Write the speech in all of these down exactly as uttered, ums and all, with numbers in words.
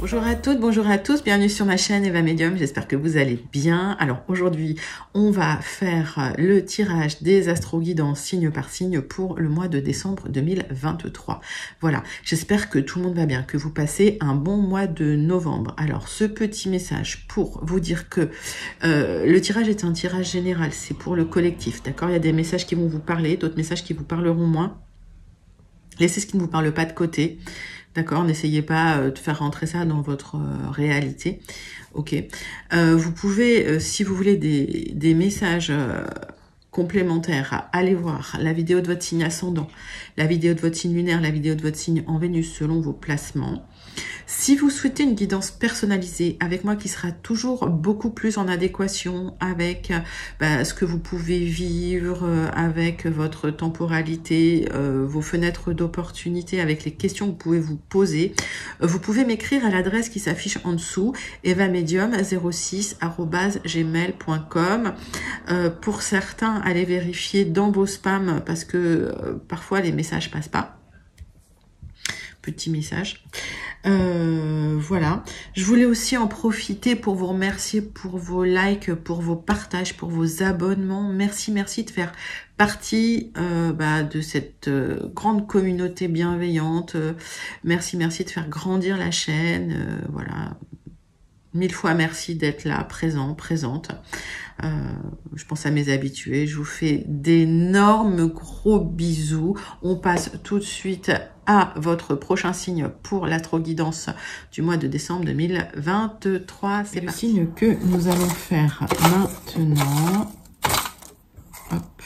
Bonjour à toutes, bonjour à tous, bienvenue sur ma chaîne Eva Medium, j'espère que vous allez bien. Alors aujourd'hui, on va faire le tirage des astro-guidances signe par signe pour le mois de décembre deux mille vingt-trois. Voilà, j'espère que tout le monde va bien, que vous passez un bon mois de novembre. Alors ce petit message pour vous dire que euh, le tirage est un tirage général, c'est pour le collectif, d'accord? Il y a des messages qui vont vous parler, d'autres messages qui vous parleront moins. Laissez ce qui ne vous parle pas de côté. D'accord, n'essayez pas de faire rentrer ça dans votre réalité. Ok. Euh, vous pouvez, euh, si vous voulez des, des messages euh, complémentaires, allez voir la vidéo de votre signe ascendant, la vidéo de votre signe lunaire, la vidéo de votre signe en Vénus selon vos placements. Si vous souhaitez une guidance personnalisée avec moi qui sera toujours beaucoup plus en adéquation avec bah, ce que vous pouvez vivre, euh, avec votre temporalité, euh, vos fenêtres d'opportunité, avec les questions que vous pouvez vous poser, euh, vous pouvez m'écrire à l'adresse qui s'affiche en dessous, evamedium zéro six arobase gmail point com. Euh, pour certains, allez vérifier dans vos spams parce que euh, parfois les messages passent pas. Petit message. Euh, voilà. Je voulais aussi en profiter pour vous remercier pour vos likes, pour vos partages, pour vos abonnements. Merci, merci de faire partie euh, bah, de cette euh, grande communauté bienveillante. Euh, merci, merci de faire grandir la chaîne. Euh, voilà. Mille fois merci d'être là, présent, présente. Euh, je pense à mes habitués. Je vous fais d'énormes gros bisous. On passe tout de suite à votre prochain signe pour l'astro-guidance du mois de décembre deux mille vingt-trois. C'est le signe que nous allons faire maintenant. Hop.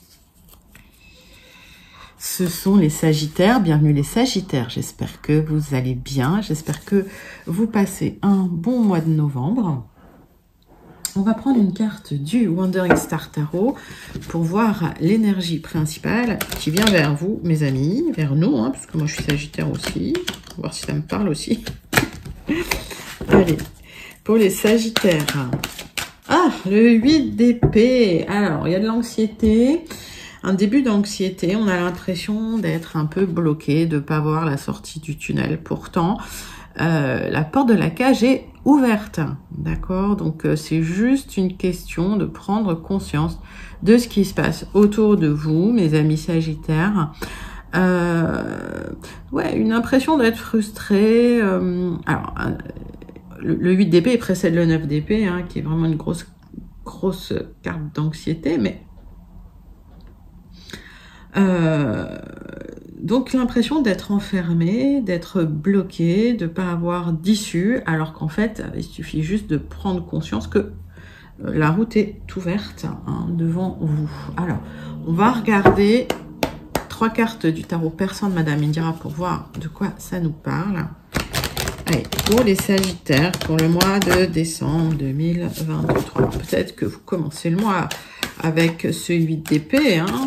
Ce sont les Sagittaires. Bienvenue les Sagittaires. J'espère que vous allez bien. J'espère que vous passez un bon mois de novembre. On va prendre une carte du Wandering Star Tarot pour voir l'énergie principale qui vient vers vous, mes amis, vers nous, hein, parce que moi je suis Sagittaire aussi. On va voir si ça me parle aussi. Allez, pour les Sagittaires. Ah, le huit d'épée. Alors, il y a de l'anxiété. Un début d'anxiété, on a l'impression d'être un peu bloqué, de ne pas voir la sortie du tunnel. Pourtant, euh, la porte de la cage est ouverte, d'accord? Donc, euh, c'est juste une question de prendre conscience de ce qui se passe autour de vous, mes amis Sagittaires. Euh, ouais, une impression d'être frustré. Euh, alors, euh, le, le huit d'épée précède le neuf d'épée, hein, qui est vraiment une grosse, grosse carte d'anxiété, mais Euh, donc l'impression d'être enfermé, d'être bloqué, de pas avoir d'issue, alors qu'en fait, il suffit juste de prendre conscience que la route est ouverte hein, devant vous. Alors, on va regarder trois cartes du tarot persan de Madame Indira pour voir de quoi ça nous parle. Allez, pour les Sagittaires, pour le mois de décembre deux mille vingt-trois. Peut-être que vous commencez le mois avec ce huit d'épée, hein.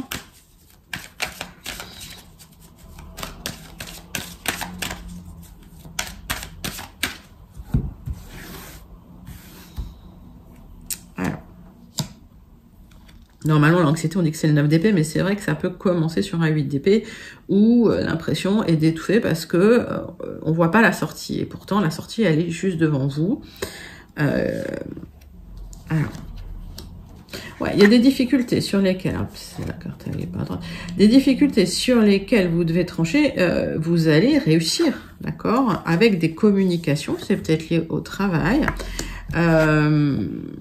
Normalement, l'anxiété, on dit que c'est le neuf d'épée, mais c'est vrai que ça peut commencer sur un huit d'épée où euh, l'impression est d'étouffer parce que euh, on voit pas la sortie. Et pourtant, la sortie, elle est juste devant vous. Euh, alors, ouais, il y a des difficultés sur lesquelles, hop, c'est la carte, elle est pas à droite. Des difficultés sur lesquelles vous devez trancher. Euh, vous allez réussir, d'accord, avec des communications. C'est peut-être lié au travail. Euh,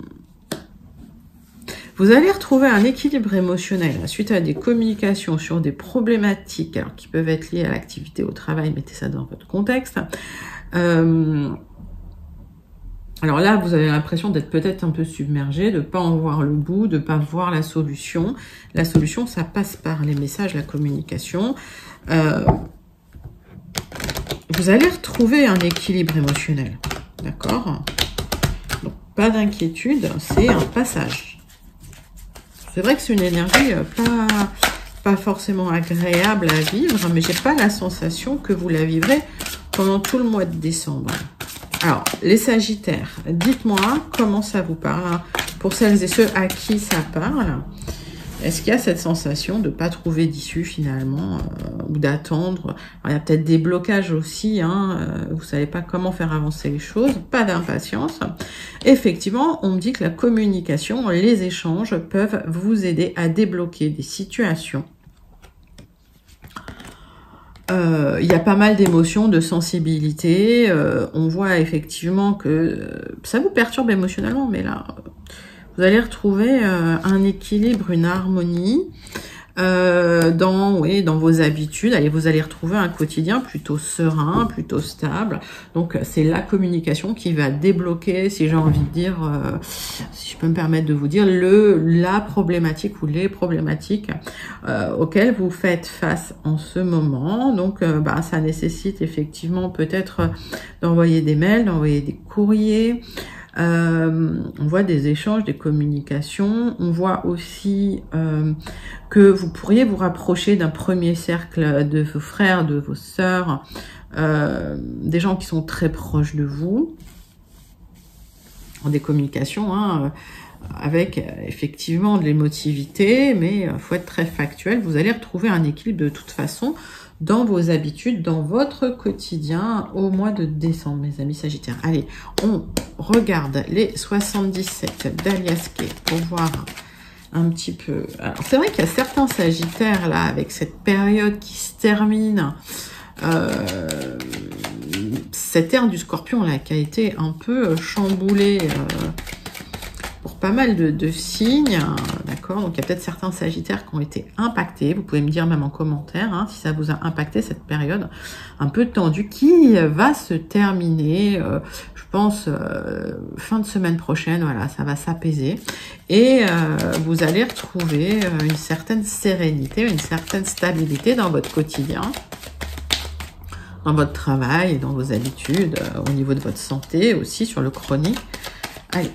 Vous allez retrouver un équilibre émotionnel suite à des communications sur des problématiques alors, qui peuvent être liées à l'activité au travail. Mettez ça dans votre contexte. Euh, alors là, vous avez l'impression d'être peut-être un peu submergé, de ne pas en voir le bout, de ne pas voir la solution. La solution, ça passe par les messages, la communication. Euh, vous allez retrouver un équilibre émotionnel. D'accord? Donc, pas d'inquiétude, c'est un passage. C'est vrai que c'est une énergie pas, pas forcément agréable à vivre, mais j'ai pas la sensation que vous la vivrez pendant tout le mois de décembre. Alors, les Sagittaires, dites-moi comment ça vous parle, pour celles et ceux à qui ça parle. Est-ce qu'il y a cette sensation de ne pas trouver d'issue finalement, euh, ou d'attendre? Il y a peut-être des blocages aussi, hein, euh, vous ne savez pas comment faire avancer les choses, pas d'impatience. Effectivement, on me dit que la communication, les échanges peuvent vous aider à débloquer des situations. Euh, il y a pas mal d'émotions, de sensibilité. Euh, on voit effectivement que euh, ça vous perturbe émotionnellement, mais là, vous allez retrouver euh, un équilibre, une harmonie euh, dans, oui, dans vos habitudes. Allez, vous allez retrouver un quotidien plutôt serein, plutôt stable. Donc, c'est la communication qui va débloquer, si j'ai envie de dire, euh, si je peux me permettre de vous dire, le, la problématique ou les problématiques euh, auxquelles vous faites face en ce moment. Donc, euh, bah, ça nécessite effectivement peut-être d'envoyer des mails, d'envoyer des courriers. Euh, on voit des échanges, des communications. On voit aussi euh, que vous pourriez vous rapprocher d'un premier cercle de vos frères, de vos sœurs, euh, des gens qui sont très proches de vous. Des communications, hein, avec effectivement de l'émotivité, mais il faut être très factuel. Vous allez retrouver un équilibre de toute façon dans vos habitudes, dans votre quotidien au mois de décembre, mes amis Sagittaires. Allez, on regarde les soixante-dix-sept d'Aliasqué pour voir un petit peu. Alors, c'est vrai qu'il y a certains Sagittaires, là, avec cette période qui se termine, euh, cette ère du Scorpion, là, qui a été un peu chamboulée euh, pour pas mal de, de signes, d'accord? Donc, il y a peut-être certains Sagittaires qui ont été impactés. Vous pouvez me dire même en commentaire hein, si ça vous a impacté, cette période un peu tendue qui va se terminer, euh, je pense, euh, fin de semaine prochaine. Voilà, ça va s'apaiser. Et euh, vous allez retrouver une certaine sérénité, une certaine stabilité dans votre quotidien, dans votre travail, dans vos habitudes, euh, au niveau de votre santé aussi, sur le chronique. Allez.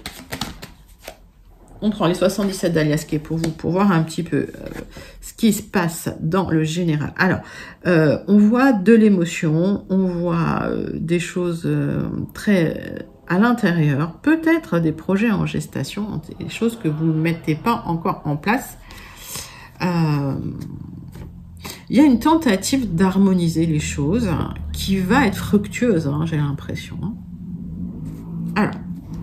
On prend les soixante-dix-sept d'Aliasqué pour vous, pour voir un petit peu euh, ce qui se passe dans le général. Alors, euh, on voit de l'émotion, on voit euh, des choses euh, très à l'intérieur, peut-être des projets en gestation, des choses que vous ne mettez pas encore en place. Euh, il y a une tentative d'harmoniser les choses qui va être fructueuse, hein, j'ai l'impression. Hein. Alors,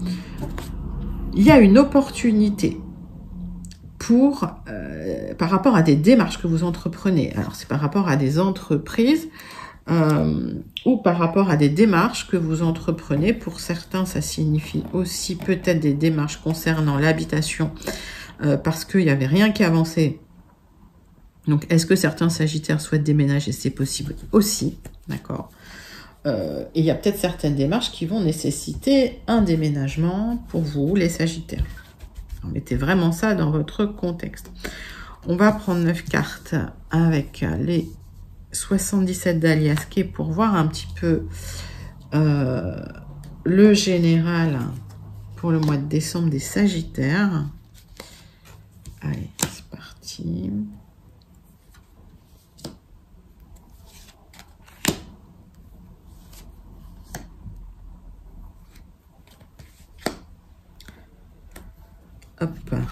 il y a une opportunité pour, euh, par rapport à des démarches que vous entreprenez. Alors, c'est par rapport à des entreprises euh, ou par rapport à des démarches que vous entreprenez. Pour certains, ça signifie aussi peut-être des démarches concernant l'habitation euh, parce qu'il n'y avait rien qui avançait. Donc, est-ce que certains Sagittaires souhaitent déménager? C'est possible aussi, d'accord. Euh, et il y a peut-être certaines démarches qui vont nécessiter un déménagement pour vous, les Sagittaires. Alors, mettez vraiment ça dans votre contexte. On va prendre neuf cartes avec les soixante-dix-sept d'Aliasqué pour voir un petit peu euh, le général pour le mois de décembre des Sagittaires. Allez, c'est parti. Hop.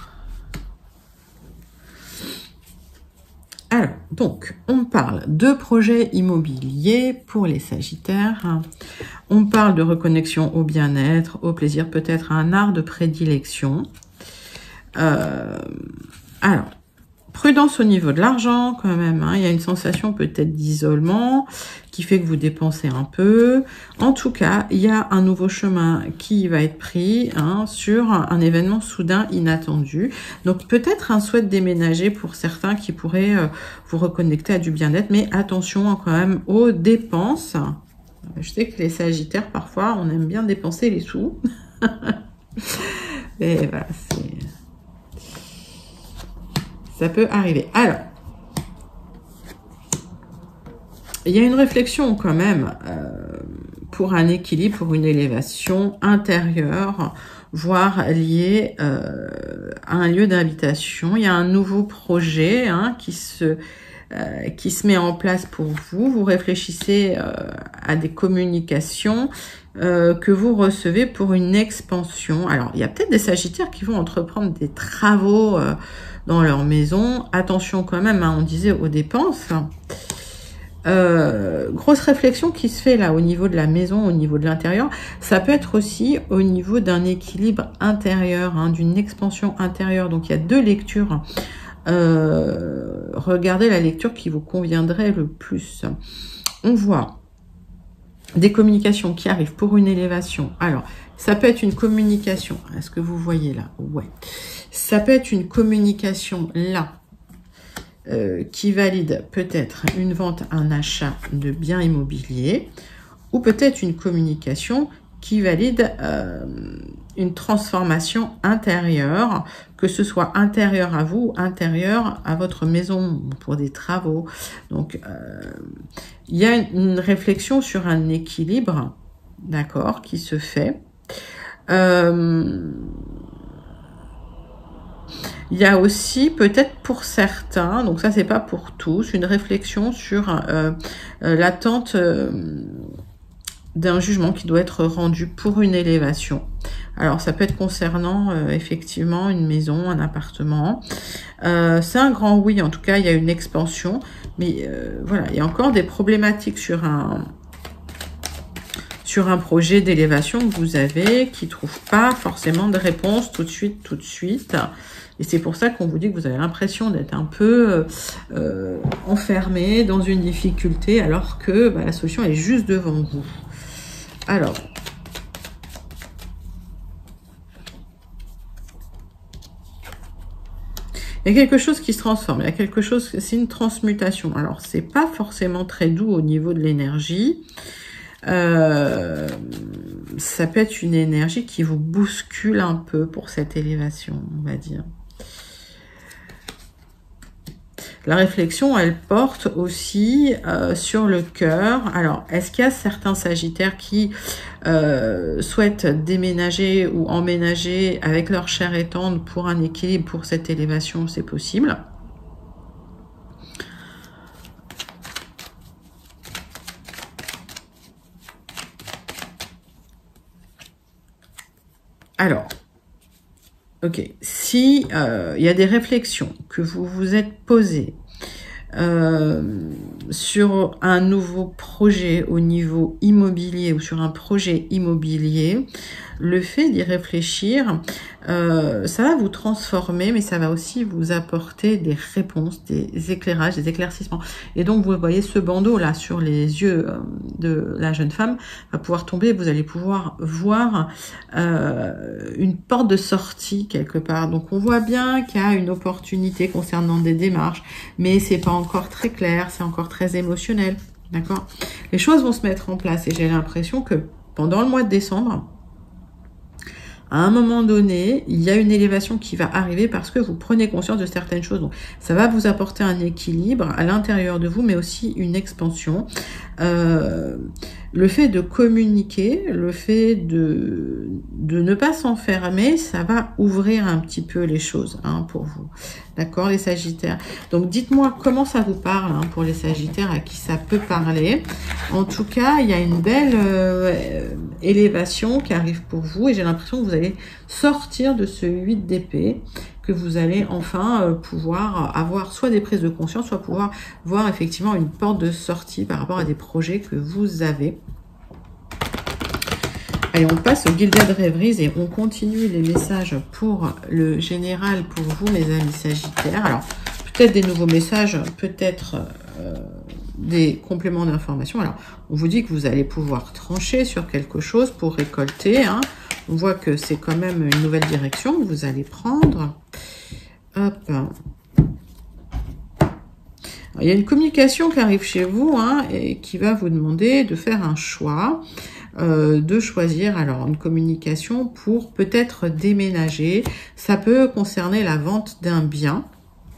Alors, donc, on parle de projets immobiliers pour les Sagittaires. On parle de reconnexion au bien-être, au plaisir, peut-être un art de prédilection. Euh, alors, prudence au niveau de l'argent quand même. Hein. Il y a une sensation peut-être d'isolement qui fait que vous dépensez un peu. En tout cas, il y a un nouveau chemin qui va être pris hein, sur un événement soudain inattendu. Donc peut-être un souhait de déménager pour certains qui pourraient euh, vous reconnecter à du bien-être. Mais attention hein, quand même aux dépenses. Je sais que les Sagittaires, parfois, on aime bien dépenser les sous. Et voilà, c'est... ça peut arriver. Alors, il y a une réflexion quand même euh, pour un équilibre, pour une élévation intérieure, voire liée euh, à un lieu d'habitation. Il y a un nouveau projet hein, qui se euh, qui se met en place pour vous. Vous réfléchissez euh, à des communications euh, que vous recevez pour une expansion. Alors, il y a peut-être des Sagittaires qui vont entreprendre des travaux euh, dans leur maison. Attention quand même, hein, on disait aux dépenses. Euh, grosse réflexion qui se fait là au niveau de la maison, au niveau de l'intérieur. Ça peut être aussi au niveau d'un équilibre intérieur, hein, d'une expansion intérieure. Donc il y a deux lectures. Euh, regardez la lecture qui vous conviendrait le plus. On voit des communications qui arrivent pour une élévation. Alors, ça peut être une communication. Est-ce que vous voyez là? Ouais. Ça peut être une communication là. Euh, qui valide peut-être une vente, un achat de biens immobiliers, ou peut-être une communication qui valide euh, une transformation intérieure, que ce soit intérieure à vous, intérieure à votre maison, pour des travaux. Donc, euh, il y a une réflexion sur un équilibre, d'accord, qui se fait. Euh, Il y a aussi peut-être pour certains, donc ça c'est pas pour tous, une réflexion sur euh, euh, l'attente euh, d'un jugement qui doit être rendu pour une élévation. Alors ça peut être concernant euh, effectivement une maison, un appartement. Euh, c'est un grand oui, en tout cas il y a une expansion, mais euh, voilà, il y a encore des problématiques sur un sur un projet d'élévation que vous avez qui ne trouve pas forcément de réponse tout de suite, tout de suite. Et c'est pour ça qu'on vous dit que vous avez l'impression d'être un peu euh, enfermé dans une difficulté alors que bah, la solution est juste devant vous. Alors, il y a quelque chose qui se transforme, il y a quelque chose, c'est une transmutation. Alors, c'est pas forcément très doux au niveau de l'énergie. Euh, ça peut être une énergie qui vous bouscule un peu pour cette élévation, on va dire. La réflexion, elle porte aussi euh, sur le cœur. Alors, est-ce qu'il y a certains Sagittaires qui euh, souhaitent déménager ou emménager avec leur chair et tendre pour un équilibre, pour cette élévation? C'est possible. Alors, ok, si euh, il y a des réflexions que vous vous êtes posées euh, sur un nouveau projet au niveau immobilier ou sur un projet immobilier, le fait d'y réfléchir, euh, ça va vous transformer, mais ça va aussi vous apporter des réponses, des éclairages, des éclaircissements. Et donc, vous voyez ce bandeau là sur les yeux de la jeune femme va pouvoir tomber. Vous allez pouvoir voir euh, une porte de sortie quelque part. Donc, on voit bien qu'il y a une opportunité concernant des démarches, mais c'est pas encore très clair, c'est encore très émotionnel, d'accord? Les choses vont se mettre en place et j'ai l'impression que pendant le mois de décembre, à un moment donné, il y a une élévation qui va arriver parce que vous prenez conscience de certaines choses. Donc, ça va vous apporter un équilibre à l'intérieur de vous, mais aussi une expansion. Euh, le fait de communiquer, le fait de, de ne pas s'enfermer, ça va ouvrir un petit peu les choses hein, pour vous. D'accord, les Sagittaires? Donc, dites-moi comment ça vous parle hein, pour les Sagittaires à qui ça peut parler. En tout cas, il y a une belle euh, élévation qui arrive pour vous et j'ai l'impression que vous allez sortir de ce huit d'épée, que vous allez enfin euh, pouvoir avoir soit des prises de conscience, soit pouvoir voir effectivement une porte de sortie par rapport à des projets que vous avez. Allez, on passe au Gilded Rêveries et on continue les messages pour le général, pour vous, mes amis Sagittaires. Alors, peut-être des nouveaux messages, peut-être euh, des compléments d'information. Alors, on vous dit que vous allez pouvoir trancher sur quelque chose pour récolter. Hein. On voit que c'est quand même une nouvelle direction que vous allez prendre. Hop. Alors, il y a une communication qui arrive chez vous hein, et qui va vous demander de faire un choix. Euh, de choisir alors une communication pour peut-être déménager. Ça peut concerner la vente d'un bien.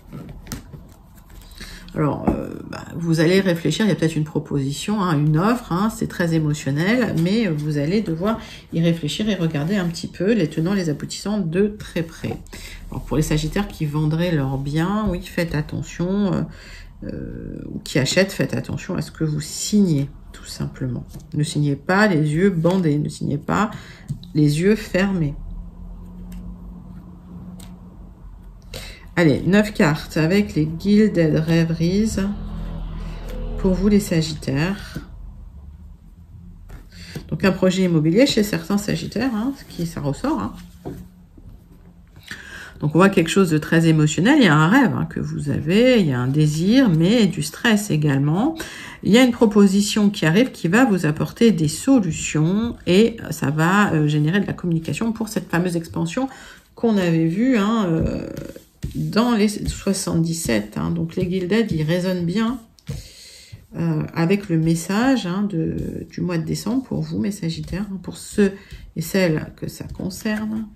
Alors, euh, bah, vous allez réfléchir, il y a peut-être une proposition, hein, une offre, hein, c'est très émotionnel, mais vous allez devoir y réfléchir et regarder un petit peu les tenants, les aboutissants de très près. Alors, pour les Sagittaires qui vendraient leurs biens, oui, faites attention. Euh, euh, qui achètent, faites attention à ce que vous signez, tout simplement. Ne signez pas les yeux bandés, ne signez pas les yeux fermés. Allez, neuf cartes avec les Gilded Rêveries pour vous les Sagittaires. Donc un projet immobilier chez certains Sagittaires, hein, ce qui ça ressort. Hein. Donc on voit quelque chose de très émotionnel, il y a un rêve hein, que vous avez, il y a un désir, mais du stress également. Il y a une proposition qui arrive qui va vous apporter des solutions et ça va euh, générer de la communication pour cette fameuse expansion qu'on avait vue hein, euh, dans les soixante-dix-sept. Hein. Donc les Gilded, ils résonnent bien euh, avec le message hein, de, du mois de décembre pour vous, mes Sagittaires, hein, pour ceux et celles que ça concerne.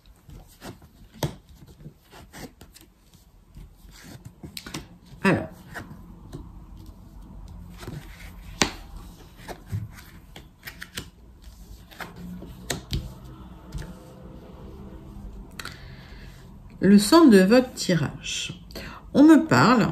Alors, le centre de votre tirage. On me parle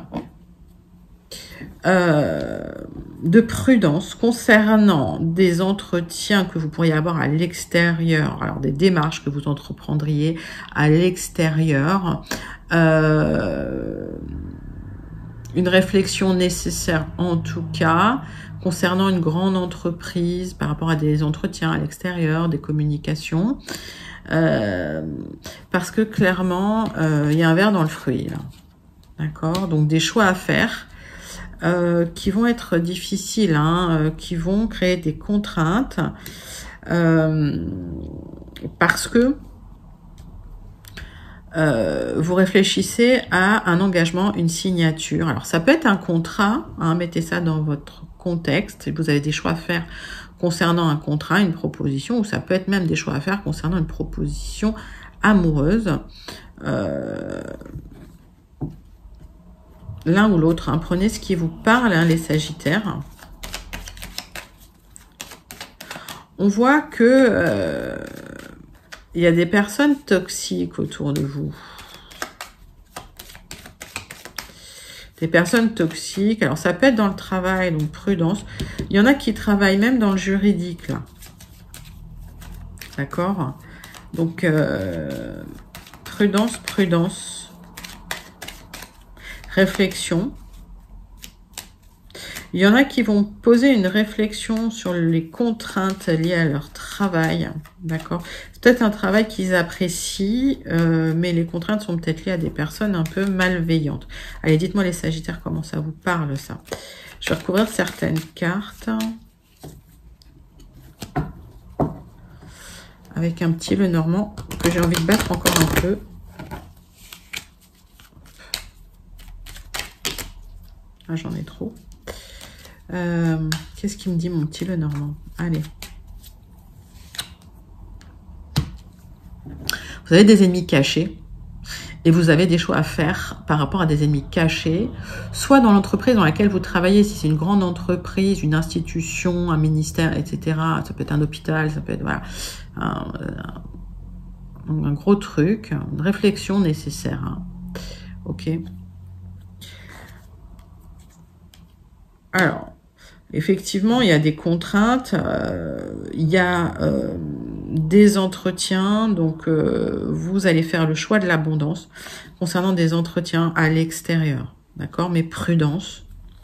euh, de prudence concernant des entretiens que vous pourriez avoir à l'extérieur, alors des démarches que vous entreprendriez à l'extérieur, euh, une réflexion nécessaire en tout cas concernant une grande entreprise par rapport à des entretiens à l'extérieur, des communications. Euh, parce que clairement, euh, il y a un verre dans le fruit, là. D'accord? Donc des choix à faire euh, qui vont être difficiles, hein, euh, qui vont créer des contraintes euh, parce que Euh, vous réfléchissez à un engagement, une signature. Alors, ça peut être un contrat, hein, mettez ça dans votre contexte. Vous avez des choix à faire concernant un contrat, une proposition, ou ça peut être même des choix à faire concernant une proposition amoureuse. Euh, L'un ou l'autre, hein. Prenez ce qui vous parle, hein, les Sagittaires. On voit que... Euh, il y a des personnes toxiques autour de vous. Des personnes toxiques. Alors, ça peut être dans le travail, donc prudence. Il y en a qui travaillent même dans le juridique, là. D'accord? Donc, euh, prudence, prudence. Réflexion. Il y en a qui vont poser une réflexion sur les contraintes liées à leur travail, d'accord? C'est peut-être un travail qu'ils apprécient, euh, mais les contraintes sont peut-être liées à des personnes un peu malveillantes. Allez, dites-moi les Sagittaires, comment ça vous parle, ça? Je vais recouvrir certaines cartes. Avec un petit Lenormand que j'ai envie de battre encore un peu. Ah, j'en ai trop. Euh, Qu'est-ce qu'il me dit, mon petit Lenormand? Allez. Vous avez des ennemis cachés et vous avez des choix à faire par rapport à des ennemis cachés, soit dans l'entreprise dans laquelle vous travaillez, si c'est une grande entreprise, une institution, un ministère, et cetera. Ça peut être un hôpital, ça peut être voilà, un, un, un gros truc, une réflexion nécessaire. Hein. Ok. Alors, effectivement, il y a des contraintes, euh, il y a euh, des entretiens, donc euh, vous allez faire le choix de l'abondance concernant des entretiens à l'extérieur, d'accord? Mais prudence.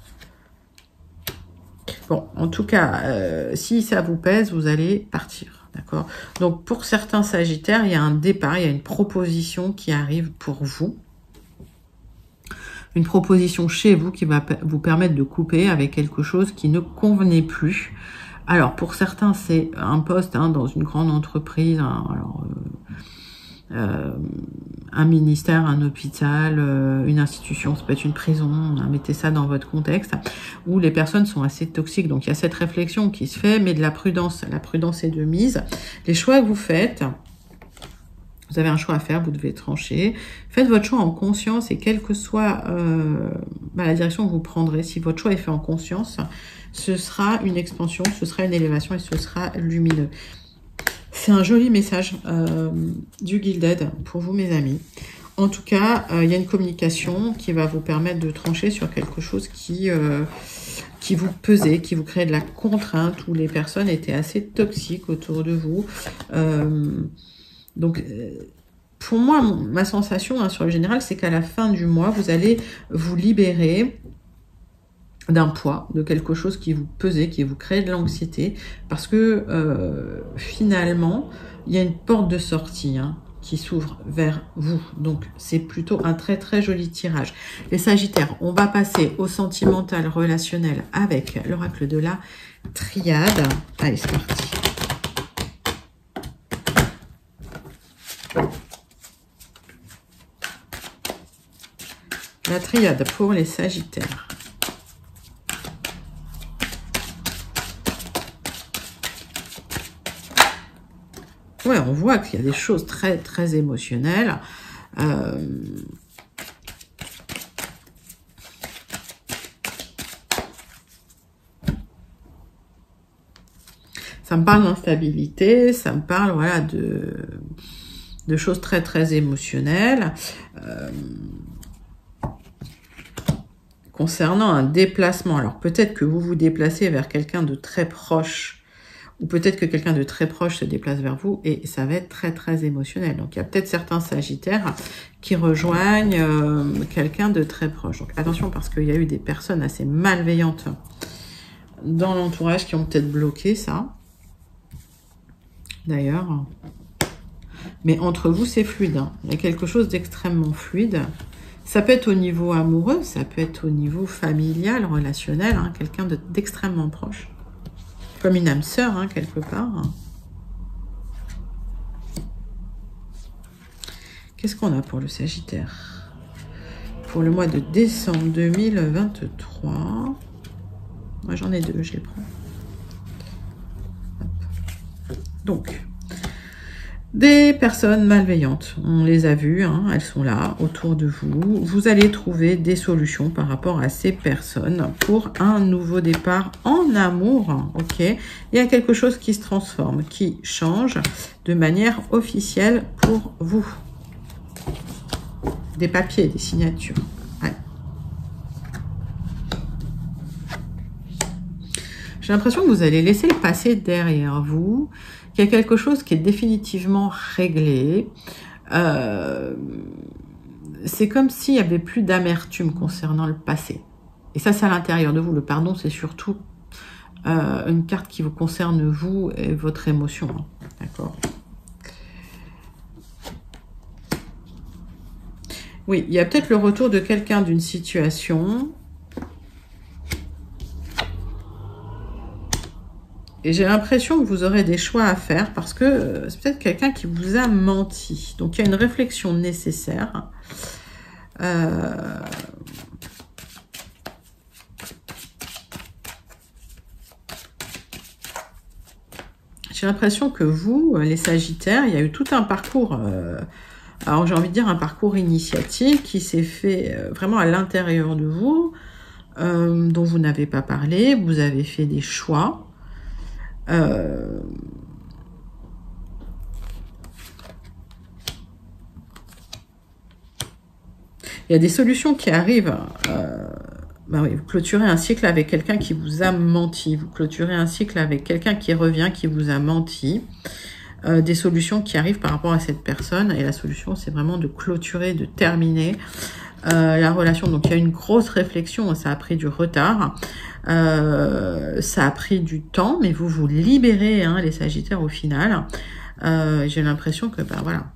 Bon, en tout cas, euh, si ça vous pèse, vous allez partir, d'accord? Donc, pour certains Sagittaires, il y a un départ, il y a une proposition qui arrive pour vous. Une proposition chez vous qui va vous permettre de couper avec quelque chose qui ne convenait plus. Alors, pour certains, c'est un poste hein, dans une grande entreprise, hein, alors, euh, euh, un ministère, un hôpital, euh, une institution, ça peut être une prison, hein, mettez ça dans votre contexte, où les personnes sont assez toxiques. Donc, il y a cette réflexion qui se fait, mais de la prudence. La prudence est de mise. Les choix que vous faites... Vous avez un choix à faire, vous devez trancher. Faites votre choix en conscience et quelle que soit euh, bah, la direction que vous prendrez, si votre choix est fait en conscience, ce sera une expansion, ce sera une élévation et ce sera lumineux. C'est un joli message euh, du Gilded pour vous, mes amis. En tout cas, il euh, y a une communication qui va vous permettre de trancher sur quelque chose qui, euh, qui vous pesait, qui vous crée de la contrainte, où les personnes étaient assez toxiques autour de vous. Euh, donc, pour moi, ma sensation hein, sur le général, c'est qu'à la fin du mois, vous allez vous libérer d'un poids, de quelque chose qui vous pesait, qui vous crée de l'anxiété, parce que euh, finalement, il y a une porte de sortie, hein, qui s'ouvre vers vous. Donc, c'est plutôt un très très joli tirage. Les Sagittaires, on va passer au sentimental relationnel avec l'oracle de la triade. Allez, c'est parti. La triade pour les Sagittaires. Ouais, on voit qu'il y a des choses très, très émotionnelles. Euh... Ça me parle d'instabilité, ça me parle, voilà, de, de choses très, très émotionnelles. Euh... Concernant un déplacement, alors peut-être que vous vous déplacez vers quelqu'un de très proche, ou peut-être que quelqu'un de très proche se déplace vers vous et ça va être très très émotionnel. Donc il y a peut-être certains Sagittaires qui rejoignent euh, quelqu'un de très proche. Donc attention parce qu'il y a eu des personnes assez malveillantes dans l'entourage qui ont peut-être bloqué ça. D'ailleurs. Mais entre vous c'est fluide. Hein. Il y a quelque chose d'extrêmement fluide. Ça peut être au niveau amoureux, ça peut être au niveau familial, relationnel, hein, quelqu'un d'extrêmement proche. Comme une âme sœur, hein, quelque part. Qu'est-ce qu'on a pour le Sagittaire? Pour le mois de décembre deux mille vingt-trois. Moi, j'en ai deux, je les prends. Hop. Donc, des personnes malveillantes, on les a vues, hein, elles sont là, autour de vous. Vous allez trouver des solutions par rapport à ces personnes pour un nouveau départ en amour, ok? Il y a quelque chose qui se transforme, qui change de manière officielle pour vous. Des papiers, des signatures. Ouais. J'ai l'impression que vous allez laisser le passé derrière vous. Il y a quelque chose qui est définitivement réglé. Euh, c'est comme s'il n'y avait plus d'amertume concernant le passé. Et ça, c'est à l'intérieur de vous. Le pardon, c'est surtout euh, une carte qui vous concerne, vous et votre émotion. Hein. D'accord? Oui, il y a peut-être le retour de quelqu'un d'une situation... Et j'ai l'impression que vous aurez des choix à faire parce que c'est peut-être quelqu'un qui vous a menti. Donc, il y a une réflexion nécessaire. Euh... J'ai l'impression que vous, les Sagittaires, il y a eu tout un parcours... Euh... Alors, j'ai envie de dire un parcours initiatique qui s'est fait vraiment à l'intérieur de vous, euh, dont vous n'avez pas parlé. Vous avez fait des choix. Euh... Il y a des solutions qui arrivent. Euh... Ben oui, vous clôturez un cycle avec quelqu'un qui vous a menti. Vous clôturez un cycle avec quelqu'un qui revient, qui vous a menti. Euh, des solutions qui arrivent par rapport à cette personne. Et la solution, c'est vraiment de clôturer, de terminer euh, la relation. Donc, il y a une grosse réflexion. Ça a pris du retard. Euh, ça a pris du temps, mais vous vous libérez, hein, les Sagittaires, au final. Euh, j'ai l'impression que, ben voilà,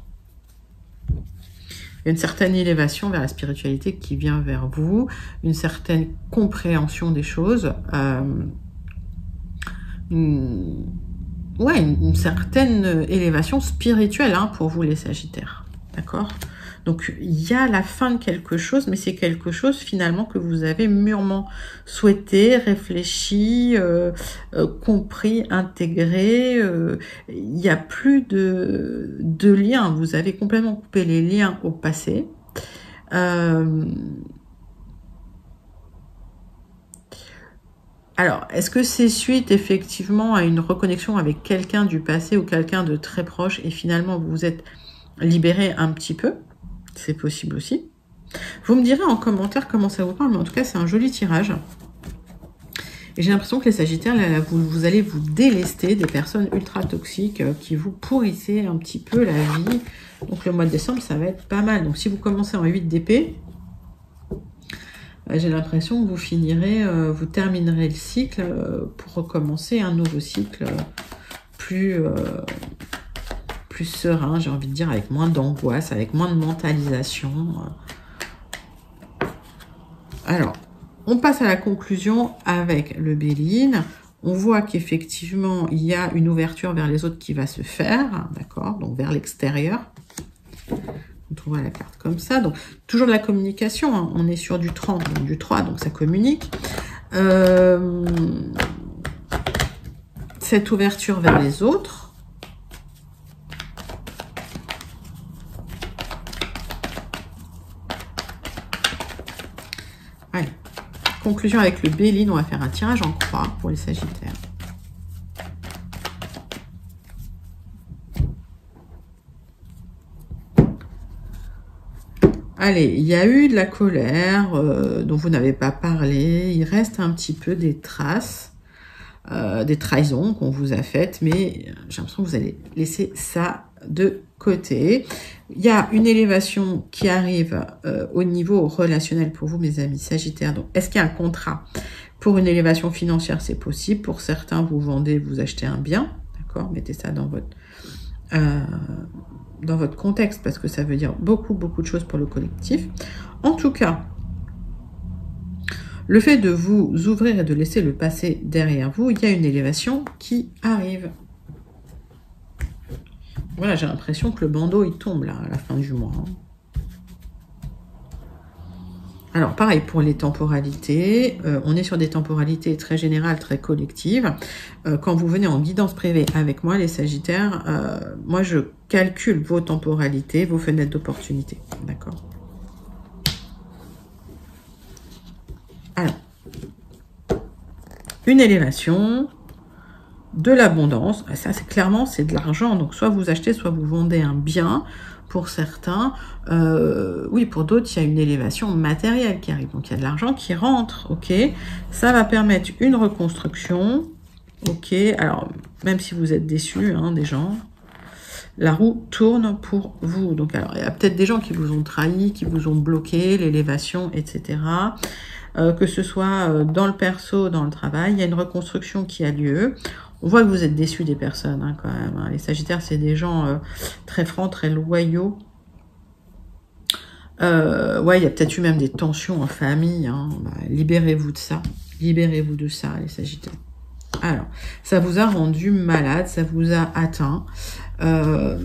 il y a une certaine élévation vers la spiritualité qui vient vers vous, une certaine compréhension des choses, euh, une, ouais, une, une certaine élévation spirituelle, hein, pour vous, les Sagittaires. D'accord ? Donc, il y a la fin de quelque chose, mais c'est quelque chose finalement que vous avez mûrement souhaité, réfléchi, euh, euh, compris, intégré. Euh, il n'y a plus de, de liens. Vous avez complètement coupé les liens au passé. Euh, alors, est-ce que c'est suite effectivement à une reconnexion avec quelqu'un du passé ou quelqu'un de très proche et finalement vous vous êtes libéré un petit peu ? C'est possible aussi. Vous me direz en commentaire comment ça vous parle, mais en tout cas, c'est un joli tirage. Et j'ai l'impression que les Sagittaires, là, là, vous, vous allez vous délester des personnes ultra toxiques euh, qui vous pourrissaient un petit peu la vie. Donc le mois de décembre, ça va être pas mal. Donc si vous commencez en huit d'épée, euh, j'ai l'impression que vous finirez, euh, vous terminerez le cycle euh, pour recommencer un nouveau cycle euh, plus, euh, plus serein, j'ai envie de dire, avec moins d'angoisse, avec moins de mentalisation. Alors, on passe à la conclusion avec le Béline. On voit qu'effectivement, il y a une ouverture vers les autres qui va se faire, d'accord, donc vers l'extérieur. On trouvera la carte comme ça. Donc, toujours de la communication, hein. On est sur du trente, donc du trois, donc ça communique. Euh, cette ouverture vers les autres. Allez. Conclusion avec le Béline, on va faire un tirage en croix pour les Sagittaires. Allez, il y a eu de la colère euh, dont vous n'avez pas parlé. Il reste un petit peu des traces, euh, des trahisons qu'on vous a faites, mais j'ai l'impression que vous allez laisser ça de côté. Il y a une élévation qui arrive euh, au niveau relationnel pour vous, mes amis Sagittaires. Donc, est-ce qu'il y a un contrat pour une élévation financière? C'est possible. Pour certains, vous vendez, vous achetez un bien. D'accord? Mettez ça dans votre, euh, dans votre contexte parce que ça veut dire beaucoup, beaucoup de choses pour le collectif. En tout cas, le fait de vous ouvrir et de laisser le passé derrière vous, il y a une élévation qui arrive. Voilà, j'ai l'impression que le bandeau, il tombe là, à la fin du mois. Alors, pareil pour les temporalités. Euh, on est sur des temporalités très générales, très collectives. Euh, quand vous venez en guidance privée avec moi, les Sagittaires, euh, moi, je calcule vos temporalités, vos fenêtres d'opportunité. D'accord? Alors, une élévation, de l'abondance, ça c'est clairement c'est de l'argent, donc soit vous achetez, soit vous vendez un bien pour certains, euh, oui pour d'autres il y a une élévation matérielle qui arrive, donc il y a de l'argent qui rentre, ok, ça va permettre une reconstruction, ok, alors même si vous êtes déçus hein, des gens, la roue tourne pour vous, donc alors il y a peut-être des gens qui vous ont trahi, qui vous ont bloqué, l'élévation, et cetera. Euh, que ce soit dans le perso, dans le travail, il y a une reconstruction qui a lieu. On voit que vous êtes déçus des personnes, hein, quand même. Hein. Les Sagittaires, c'est des gens euh, très francs, très loyaux. Euh, ouais, il y a peut-être eu même des tensions en famille. Hein. Bah, libérez-vous de ça. Libérez-vous de ça, les Sagittaires. Alors, ça vous a rendu malade, ça vous a atteint. Euh...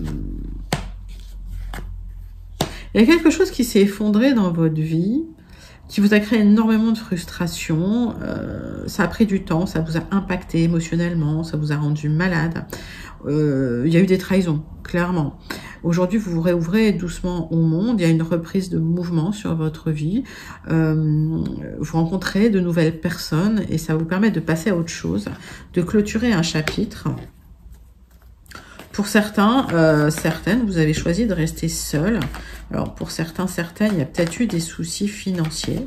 Il y a quelque chose qui s'est effondré dans votre vie, qui vous a créé énormément de frustration, euh, ça a pris du temps, ça vous a impacté émotionnellement, ça vous a rendu malade. Euh, il y a eu des trahisons, clairement. Aujourd'hui, vous vous réouvrez doucement au monde, il y a une reprise de mouvement sur votre vie, euh, vous rencontrez de nouvelles personnes et ça vous permet de passer à autre chose, de clôturer un chapitre. Pour certains, euh, certaines, vous avez choisi de rester seul. Alors, pour certains, certaines, il y a peut-être eu des soucis financiers.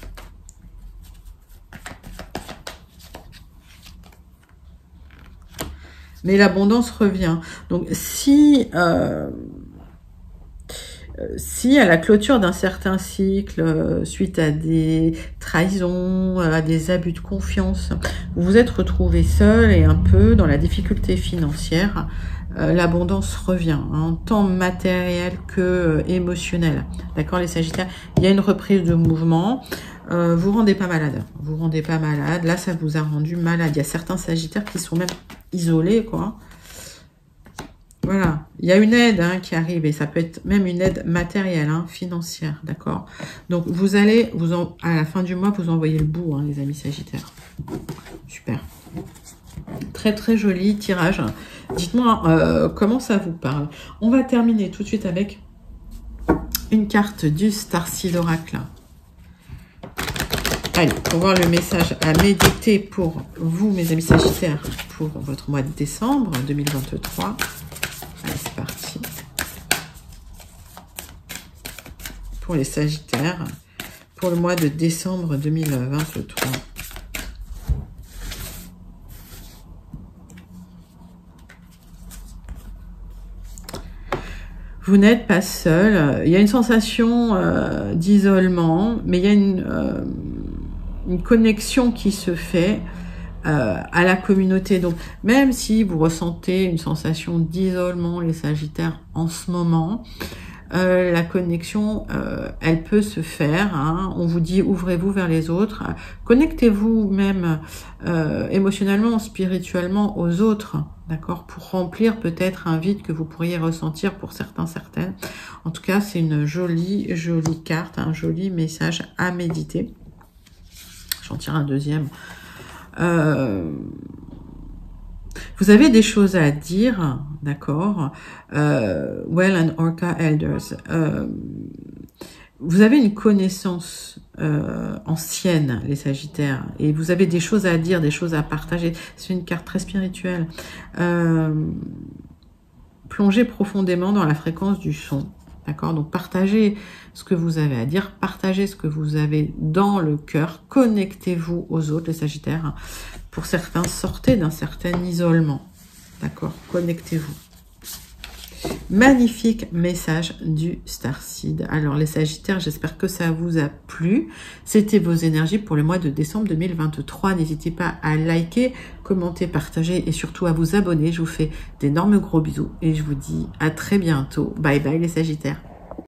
Mais l'abondance revient. Donc, si, euh, si à la clôture d'un certain cycle, euh, suite à des trahisons, à des abus de confiance, vous vous êtes retrouvé seul et un peu dans la difficulté financière, Euh, l'abondance revient, hein, tant matériel que euh, émotionnel. D'accord, les Sagittaires? Il y a une reprise de mouvement. Euh, vous rendez pas malade. Vous rendez pas malade. Là, ça vous a rendu malade. Il y a certains Sagittaires qui sont même isolés, quoi. Voilà. Il y a une aide hein, qui arrive et ça peut être même une aide matérielle, hein, financière. D'accord? Donc, vous allez, vous en, à la fin du mois, vous envoyez le bout, hein, les amis Sagittaires. Super. Très très joli tirage. Dites-moi euh, comment ça vous parle. On va terminer tout de suite avec une carte du Starseed Oracle. Allez, pour voir le message à méditer pour vous, mes amis Sagittaires, pour votre mois de décembre deux mille vingt-trois. Allez, c'est parti. pour les Sagittaires pour le mois de décembre deux mille vingt-trois. Vous n'êtes pas seul. Il y a une sensation euh, d'isolement, mais il y a une, euh, une connexion qui se fait euh, à la communauté. Donc, même si vous ressentez une sensation d'isolement, les Sagittaires, en ce moment, euh, la connexion, euh, elle peut se faire. Hein. On vous dit, ouvrez-vous vers les autres. Connectez-vous même euh, émotionnellement, spirituellement aux autres. D'accord, pour remplir peut-être un vide que vous pourriez ressentir pour certains, certaines. En tout cas, c'est une jolie, jolie carte, un joli message à méditer. J'en tire un deuxième. Euh, vous avez des choses à dire, d'accord. Euh, Well and Orca Elders. Euh, vous avez une connaissance euh, ancienne, les Sagittaires, et vous avez des choses à dire, des choses à partager. C'est une carte très spirituelle. Euh, plongez profondément dans la fréquence du son, d'accord. Donc partagez ce que vous avez à dire, partagez ce que vous avez dans le cœur, connectez-vous aux autres, les Sagittaires. Pour certains, sortez d'un certain isolement, d'accord. Connectez-vous. Magnifique message du Starseed. Alors les Sagittaires, j'espère que ça vous a plu. C'était vos énergies pour le mois de décembre deux mille vingt-trois. N'hésitez pas à liker, commenter, partager et surtout à vous abonner. Je vous fais d'énormes gros bisous et je vous dis à très bientôt. Bye bye les Sagittaires.